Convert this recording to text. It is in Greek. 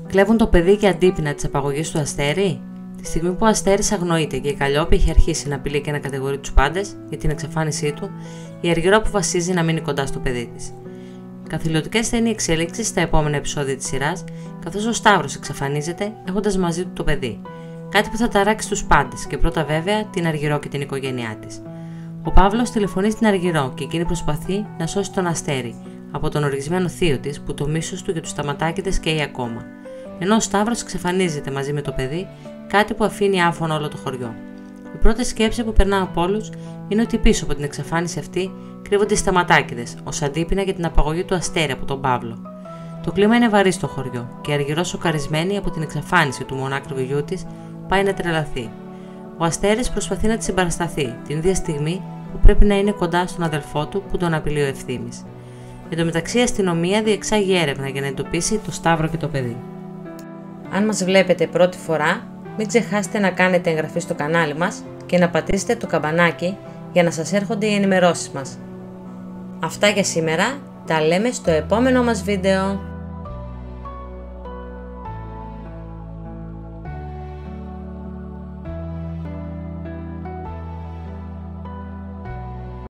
Κλέβουν το παιδί και αντίπεινα της απαγωγής του Αστέρη. Τη στιγμή που ο Αστέρης αγνοείται και η Καλλιόπη έχει αρχίσει να απειλεί και να κατηγορεί τους πάντες για την εξαφάνισή του, η Αργυρό αποφασίζει να μείνει κοντά στο παιδί της. Καθηλωτικές θα είναι οι εξέλιξεις στα επόμενα επεισόδια της σειράς, καθώς ο Σταύρος εξαφανίζεται έχοντας μαζί του το παιδί. Κάτι που θα ταράξει τους πάντες και πρώτα βέβαια την Αργυρό και την οικογένειά της. Ο Παύλος τηλεφωνεί στην Αργυρό και εκείνη προσπαθεί να σώσει τον Αστέρη από τον οργισμένο θείο της που το μίσος του για τους Σταματάκηδες καίει ακόμα. Ενώ ο Σταύρος εξαφανίζεται μαζί με το παιδί, κάτι που αφήνει άφωνο όλο το χωριό. Η πρώτη σκέψη που περνά από όλους είναι ότι πίσω από την εξαφάνιση αυτή κρύβονται οι Σταματάκηδες, ως αντίπεινα για την απαγωγή του Αστέρη από τον Παύλο. Το κλίμα είναι βαρύ στο χωριό και η Αργυρό, σοκαρισμένη από την εξαφάνιση του μονάκριβου γιού της, πάει να τρελαθεί. Ο Αστέρης προσπαθεί να τη συμπαρασταθεί την ίδια στιγμή που πρέπει να είναι κοντά στον αδελφό του που τον απειλεί ο Ευθύμης. Εν τω μεταξύ, η αστυνομία διεξάγει έρευνα για να εντοπίσει το Σταύρο και το παιδί. Αν μας βλέπετε πρώτη φορά, μην ξεχάσετε να κάνετε εγγραφή στο κανάλι μας και να πατήσετε το καμπανάκι για να σας έρχονται οι ενημερώσεις μας. Αυτά για σήμερα, τα λέμε στο επόμενο μας βίντεο.